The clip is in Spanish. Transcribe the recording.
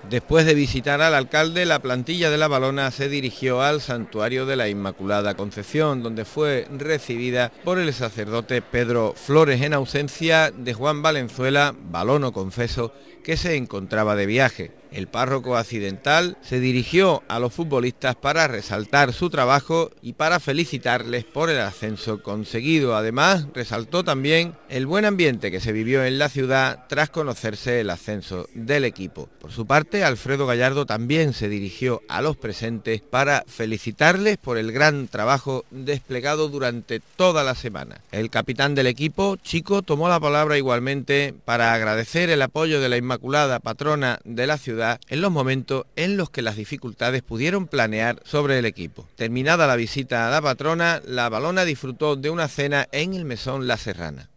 Después de visitar al alcalde, la plantilla de la Valona se dirigió al Santuario de la Inmaculada Concepción, donde fue recibida por el sacerdote Pedro Flores en ausencia de Juan Valenzuela, valono confeso, que se encontraba de viaje. El párroco accidental se dirigió a los futbolistas para resaltar su trabajo y para felicitarles por el ascenso conseguido. Además, resaltó también el buen ambiente que se vivió en la ciudad tras conocerse el ascenso del equipo. Por su parte, Alfredo Gallardo también se dirigió a los presentes para felicitarles por el gran trabajo desplegado durante toda la semana. El capitán del equipo, Chico, tomó la palabra igualmente para agradecer el apoyo de la Inmaculada, patrona de la ciudad, en los momentos en los que las dificultades pudieron planear sobre el equipo. Terminada la visita a la patrona, la Valona disfrutó de una cena en el Mesón La Serrana.